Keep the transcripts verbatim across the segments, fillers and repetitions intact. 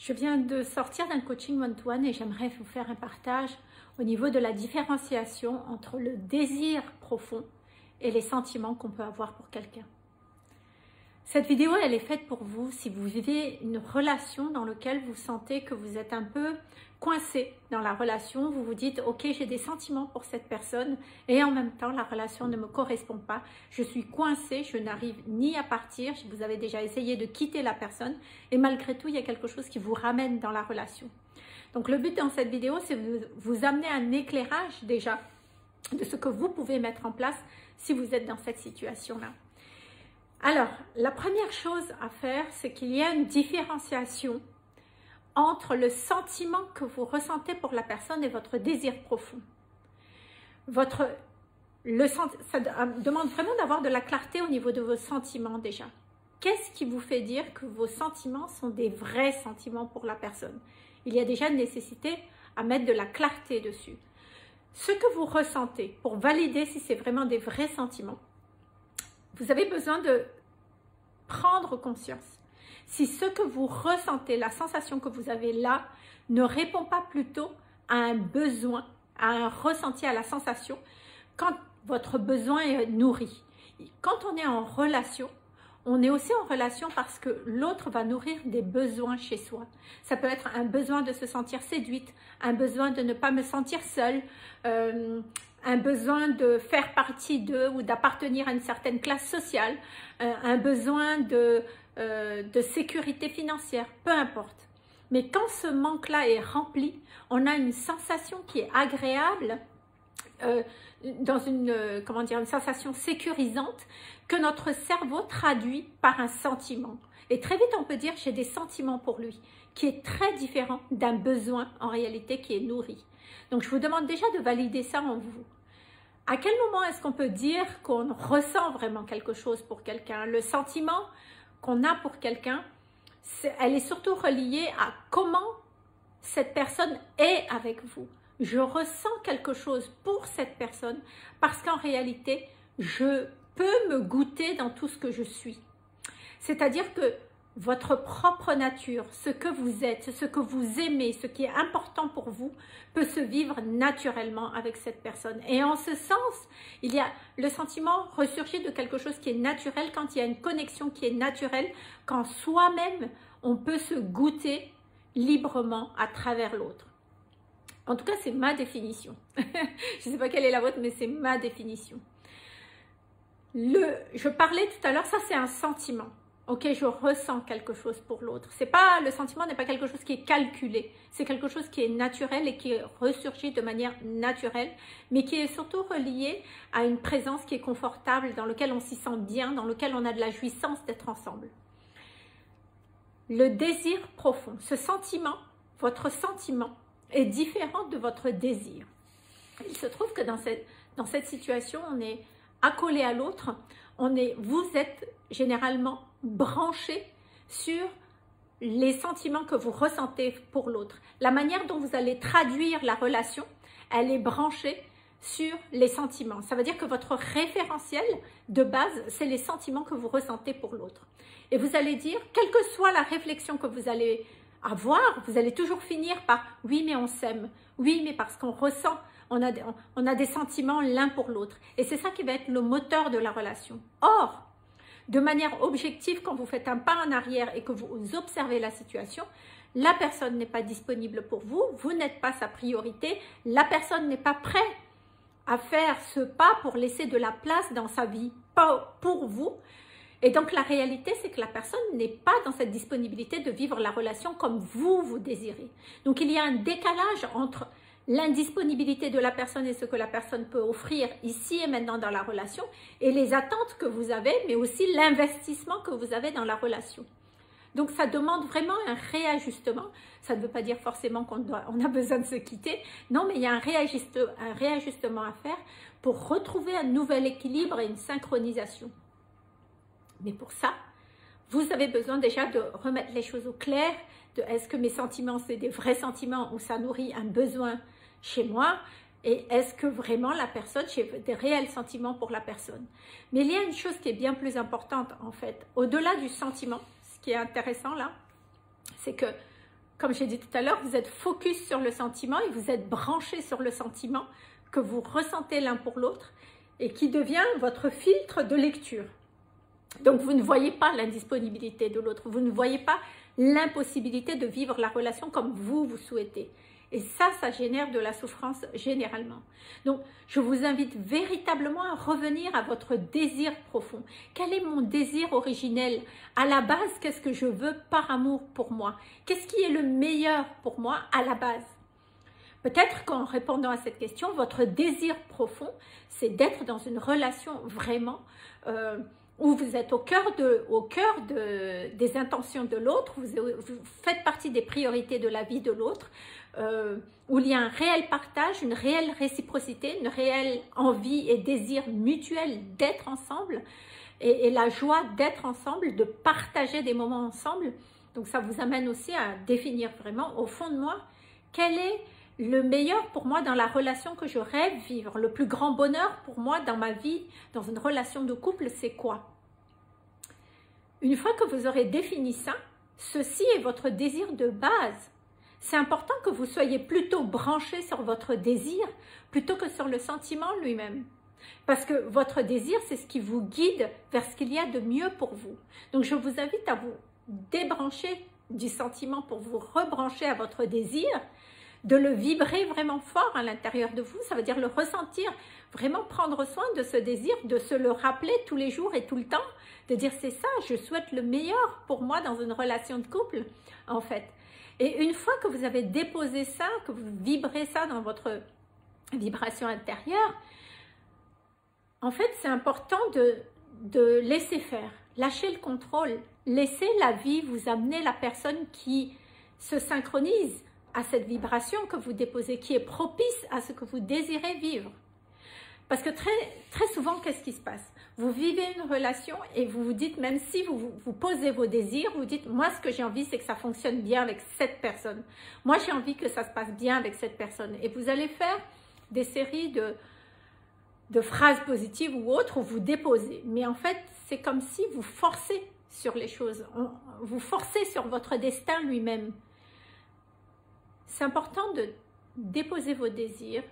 Je viens de sortir d'un coaching one-to-one et j'aimerais vous faire un partage au niveau de la différenciation entre le désir profond et les sentiments qu'on peut avoir pour quelqu'un. Cette vidéo, elle est faite pour vous si vous vivez une relation dans laquelle vous sentez que vous êtes un peu coincé dans la relation. Vous vous dites, ok, j'ai des sentiments pour cette personne et en même temps, la relation ne me correspond pas. Je suis coincé, je n'arrive ni à partir. Vous avez déjà essayé de quitter la personne et malgré tout, il y a quelque chose qui vous ramène dans la relation. Donc, le but dans cette vidéo, c'est de vous amener un éclairage déjà de ce que vous pouvez mettre en place si vous êtes dans cette situation-là. Alors, la première chose à faire, c'est qu'il y a une différenciation entre le sentiment que vous ressentez pour la personne et votre désir profond. Votre, le, ça demande vraiment d'avoir de la clarté au niveau de vos sentiments déjà. Qu'est-ce qui vous fait dire que vos sentiments sont des vrais sentiments pour la personne? Il y a déjà une nécessité à mettre de la clarté dessus. Ce que vous ressentez, pour valider si c'est vraiment des vrais sentiments, vous avez besoin de prendre conscience. Si ce que vous ressentez, la sensation que vous avez là, ne répond pas plutôt à un besoin, à un ressenti, à la sensation, quand votre besoin est nourri. Quand on est en relation, on est aussi en relation parce que l'autre va nourrir des besoins chez soi. Ça peut être un besoin de se sentir séduite, un besoin de ne pas me sentir seule, euh, un besoin de faire partie d'eux ou d'appartenir à une certaine classe sociale, euh, un besoin de, euh, de sécurité financière, peu importe. Mais quand ce manque-là est rempli, on a une sensation qui est agréable, euh, dans une, euh, comment dire, une sensation sécurisante que notre cerveau traduit par un sentiment. Et très vite, on peut dire j'ai des sentiments pour lui, qui est très différent d'un besoin en réalité qui est nourri. Donc, je vous demande déjà de valider ça en vous. À quel moment est-ce qu'on peut dire qu'on ressent vraiment quelque chose pour quelqu'un? Le sentiment qu'on a pour quelqu'un, elle est surtout reliée à comment cette personne est avec vous. Je ressens quelque chose pour cette personne parce qu'en réalité, je peux me goûter dans tout ce que je suis. C'est-à-dire que votre propre nature, ce que vous êtes, ce que vous aimez, ce qui est important pour vous, peut se vivre naturellement avec cette personne. Et en ce sens, il y a le sentiment ressurgit de quelque chose qui est naturel quand il y a une connexion qui est naturelle, quand soi-même, on peut se goûter librement à travers l'autre. En tout cas, c'est ma définition. Je ne sais pas quelle est la vôtre, mais c'est ma définition. Le, je parlais tout à l'heure, ça c'est un sentiment. Ok, je ressens quelque chose pour l'autre. C'est pas, le sentiment n'est pas quelque chose qui est calculé. C'est quelque chose qui est naturel et qui ressurgit de manière naturelle, mais qui est surtout relié à une présence qui est confortable, dans laquelle on s'y sent bien, dans laquelle on a de la jouissance d'être ensemble. Le désir profond, ce sentiment, votre sentiment, est différent de votre désir. Il se trouve que dans cette, dans cette situation, on est accolé à l'autre, on est, vous êtes généralement branché sur les sentiments que vous ressentez pour l'autre. La manière dont vous allez traduire la relation, elle est branchée sur les sentiments. Ça veut dire que votre référentiel de base, c'est les sentiments que vous ressentez pour l'autre. Et vous allez dire, quelle que soit la réflexion que vous allez avoir, vous allez toujours finir par « oui, mais on s'aime »,« oui, mais parce qu'on ressent ». On a, on a des sentiments l'un pour l'autre. Et c'est ça qui va être le moteur de la relation. Or, de manière objective, quand vous faites un pas en arrière et que vous observez la situation, la personne n'est pas disponible pour vous, vous n'êtes pas sa priorité, la personne n'est pas prête à faire ce pas pour laisser de la place dans sa vie, pas pour vous. Et donc, la réalité, c'est que la personne n'est pas dans cette disponibilité de vivre la relation comme vous, vous désirez. Donc, il y a un décalage entre l'indisponibilité de la personne et ce que la personne peut offrir ici et maintenant dans la relation et les attentes que vous avez, mais aussi l'investissement que vous avez dans la relation. Donc, ça demande vraiment un réajustement. Ça ne veut pas dire forcément qu'on doit, on a besoin de se quitter. Non, mais il y a un, réajuste, un réajustement à faire pour retrouver un nouvel équilibre et une synchronisation. Mais pour ça, vous avez besoin déjà de remettre les choses au clair, de est-ce que mes sentiments, c'est des vrais sentiments ou ça nourrit un besoin chez moi et est-ce que vraiment la personne, j'ai des réels sentiments pour la personne. Mais il y a une chose qui est bien plus importante en fait, au-delà du sentiment, ce qui est intéressant là, c'est que comme j'ai dit tout à l'heure, vous êtes focus sur le sentiment et vous êtes branché sur le sentiment que vous ressentez l'un pour l'autre et qui devient votre filtre de lecture. Donc, vous ne voyez pas l'indisponibilité de l'autre, vous ne voyez pas l'impossibilité de vivre la relation comme vous, vous souhaitez. Et ça, ça génère de la souffrance généralement. Donc, je vous invite véritablement à revenir à votre désir profond. Quel est mon désir originel? À la base, qu'est-ce que je veux par amour pour moi? Qu'est-ce qui est le meilleur pour moi à la base? Peut-être qu'en répondant à cette question, votre désir profond, c'est d'être dans une relation vraiment euh, où vous êtes au cœur, de, au cœur de, des intentions de l'autre, vous, vous faites partie des priorités de la vie de l'autre, euh, où il y a un réel partage, une réelle réciprocité, une réelle envie et désir mutuel d'être ensemble, et, et la joie d'être ensemble, de partager des moments ensemble. Donc ça vous amène aussi à définir vraiment au fond de moi, quel est le meilleur pour moi dans la relation que je rêve vivre, le plus grand bonheur pour moi dans ma vie, dans une relation de couple, c'est quoi? Une fois que vous aurez défini ça, ceci est votre désir de base. C'est important que vous soyez plutôt branché sur votre désir plutôt que sur le sentiment lui-même. Parce que votre désir, c'est ce qui vous guide vers ce qu'il y a de mieux pour vous. Donc, je vous invite à vous débrancher du sentiment pour vous rebrancher à votre désir, de le vibrer vraiment fort à l'intérieur de vous, ça veut dire le ressentir, vraiment prendre soin de ce désir, de se le rappeler tous les jours et tout le temps, de dire c'est ça, je souhaite le meilleur pour moi dans une relation de couple, en fait. Et une fois que vous avez déposé ça, que vous vibrez ça dans votre vibration intérieure, en fait, c'est important de, de laisser faire, lâcher le contrôle, laisser la vie vous amener la personne qui se synchronise à cette vibration que vous déposez, qui est propice à ce que vous désirez vivre. Parce que très, très souvent, qu'est-ce qui se passe? Vous vivez une relation et vous vous dites, même si vous, vous, vous posez vos désirs, vous dites, moi ce que j'ai envie, c'est que ça fonctionne bien avec cette personne. Moi j'ai envie que ça se passe bien avec cette personne. Et vous allez faire des séries de, de phrases positives ou autres où vous déposez. Mais en fait, c'est comme si vous forcez sur les choses. Vous forcez sur votre destin lui-même. C'est important de déposer vos désirs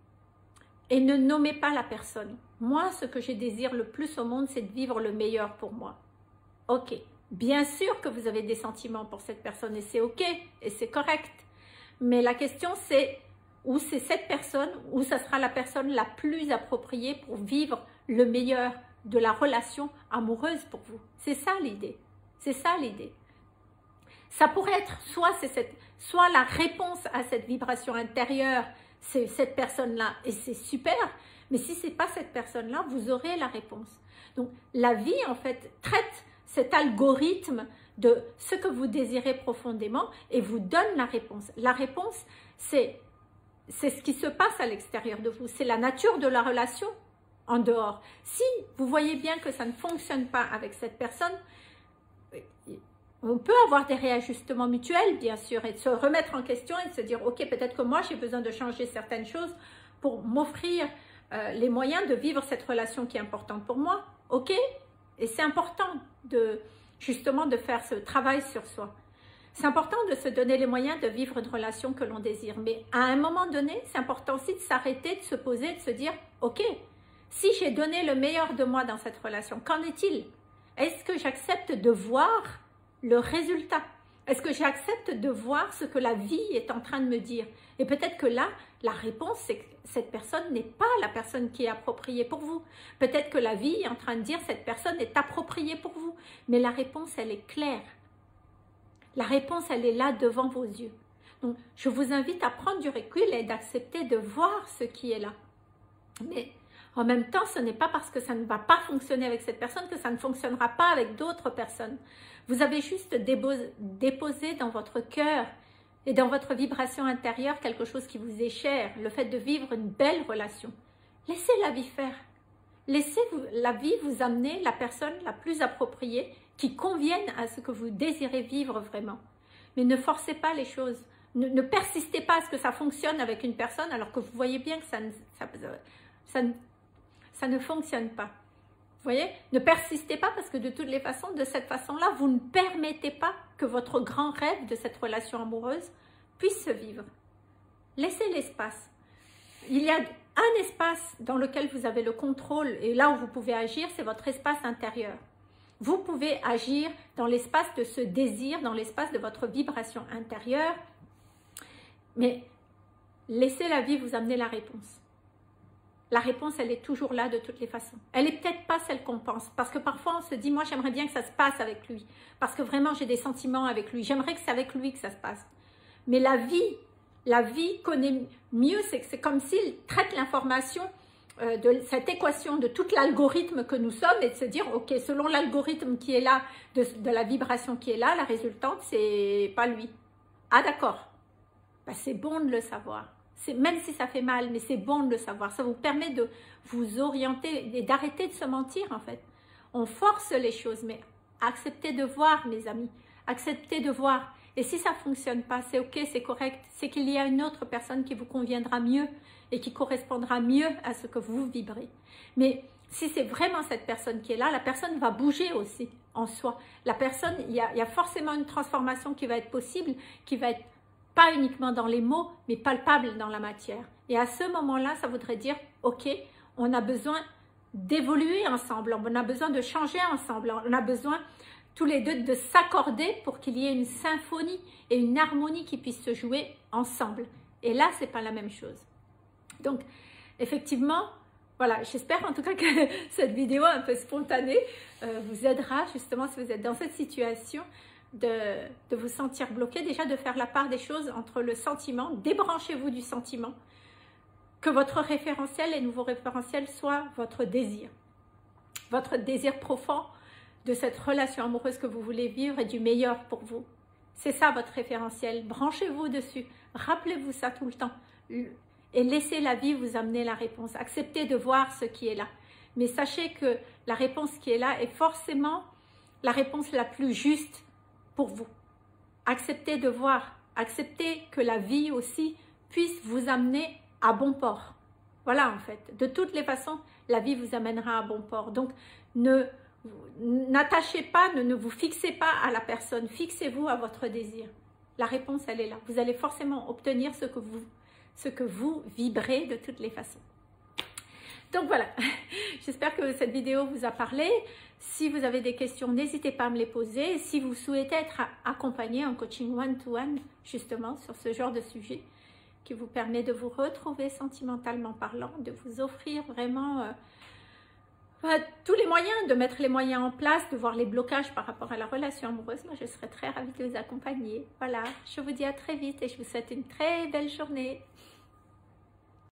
et ne nommez pas la personne. Moi, ce que je désire le plus au monde, c'est de vivre le meilleur pour moi. Ok, bien sûr que vous avez des sentiments pour cette personne et c'est ok et c'est correct. Mais la question c'est, où c'est cette personne, où ça sera la personne la plus appropriée pour vivre le meilleur de la relation amoureuse pour vous. C'est ça l'idée, c'est ça l'idée. Ça pourrait être soit, c'est cette, soit la réponse à cette vibration intérieure, c'est cette personne-là et c'est super. Mais si ce n'est pas cette personne-là, vous aurez la réponse. Donc, la vie, en fait, traite cet algorithme de ce que vous désirez profondément et vous donne la réponse. La réponse, c'est c'est ce qui se passe à l'extérieur de vous. C'est la nature de la relation en dehors. Si vous voyez bien que ça ne fonctionne pas avec cette personne, on peut avoir des réajustements mutuels, bien sûr, et de se remettre en question et de se dire, ok, peut-être que moi, j'ai besoin de changer certaines choses pour m'offrir euh, les moyens de vivre cette relation qui est importante pour moi, ok? Et c'est important de, justement, de faire ce travail sur soi. C'est important de se donner les moyens de vivre une relation que l'on désire. Mais à un moment donné, c'est important aussi de s'arrêter, de se poser, de se dire, ok, si j'ai donné le meilleur de moi dans cette relation, qu'en est-il? Est-ce que j'accepte de voir le résultat? Est-ce que j'accepte de voir ce que la vie est en train de me dire? Et peut-être que là, la réponse, c'est que cette personne n'est pas la personne qui est appropriée pour vous. Peut-être que la vie est en train de dire cette personne est appropriée pour vous. Mais la réponse, elle est claire. La réponse, elle est là devant vos yeux. Donc, je vous invite à prendre du recul et d'accepter de voir ce qui est là. Mais en même temps, ce n'est pas parce que ça ne va pas fonctionner avec cette personne que ça ne fonctionnera pas avec d'autres personnes. Vous avez juste déposé dans votre cœur et dans votre vibration intérieure quelque chose qui vous est cher, le fait de vivre une belle relation. Laissez la vie faire. Laissez la vie vous amener la personne la plus appropriée qui convienne à ce que vous désirez vivre vraiment. Mais ne forcez pas les choses. Ne, ne persistez pas à ce que ça fonctionne avec une personne alors que vous voyez bien que ça ne, ça, ça, ça ne fonctionne pas. Vous voyez? Ne persistez pas parce que de toutes les façons, de cette façon-là, vous ne permettez pas que votre grand rêve de cette relation amoureuse puisse se vivre. Laissez l'espace. Il y a un espace dans lequel vous avez le contrôle et là où vous pouvez agir, c'est votre espace intérieur. Vous pouvez agir dans l'espace de ce désir, dans l'espace de votre vibration intérieure, mais laissez la vie vous amener la réponse. La réponse, elle est toujours là de toutes les façons. Elle n'est peut-être pas celle qu'on pense, parce que parfois on se dit, moi j'aimerais bien que ça se passe avec lui, parce que vraiment j'ai des sentiments avec lui, j'aimerais que c'est avec lui que ça se passe. Mais la vie, la vie connaît mieux, c'est que c'est comme s'il traite l'information euh, de cette équation, de tout l'algorithme que nous sommes, et de se dire, ok, selon l'algorithme qui est là, de, de la vibration qui est là, la résultante, c'est pas lui. Ah d'accord, ben, c'est bon de le savoir. Même si ça fait mal, mais c'est bon de le savoir. Ça vous permet de vous orienter et d'arrêter de se mentir en fait. On force les choses, mais acceptez de voir mes amis. Acceptez de voir. Et si ça ne fonctionne pas, c'est ok, c'est correct. C'est qu'il y a une autre personne qui vous conviendra mieux et qui correspondra mieux à ce que vous vibrez. Mais si c'est vraiment cette personne qui est là, la personne va bouger aussi en soi. La personne, il y a, il y a forcément une transformation qui va être possible, qui va être pas uniquement dans les mots, mais palpable dans la matière. Et à ce moment-là, ça voudrait dire, ok, on a besoin d'évoluer ensemble, on a besoin de changer ensemble, on a besoin tous les deux de s'accorder pour qu'il y ait une symphonie et une harmonie qui puissent se jouer ensemble. Et là, c'est pas la même chose. Donc, effectivement, voilà, j'espère en tout cas que cette vidéo un peu spontanée euh, vous aidera justement si vous êtes dans cette situation De, de vous sentir bloqué, déjà de faire la part des choses entre le sentiment, débranchez-vous du sentiment, que votre référentiel et nouveau référentiel soit votre désir, votre désir profond de cette relation amoureuse que vous voulez vivre et du meilleur pour vous. C'est ça votre référentiel, branchez-vous dessus, rappelez-vous ça tout le temps et laissez la vie vous amener la réponse, acceptez de voir ce qui est là, mais sachez que la réponse qui est là est forcément la réponse la plus juste pour vous. Acceptez de voir, acceptez que la vie aussi puisse vous amener à bon port. Voilà en fait, de toutes les façons, la vie vous amènera à bon port. Donc, ne n'attachez pas, ne, ne vous fixez pas à la personne, fixez-vous à votre désir. La réponse, elle est là. Vous allez forcément obtenir ce que vous, ce que vous vibrez de toutes les façons. Donc voilà, j'espère que cette vidéo vous a parlé. Si vous avez des questions, n'hésitez pas à me les poser. Si vous souhaitez être accompagné en coaching one-to-one, justement, sur ce genre de sujet, qui vous permet de vous retrouver sentimentalement parlant, de vous offrir vraiment euh, euh, tous les moyens, de mettre les moyens en place, de voir les blocages par rapport à la relation amoureuse, moi je serais très ravie de vous accompagner. Voilà, je vous dis à très vite et je vous souhaite une très belle journée.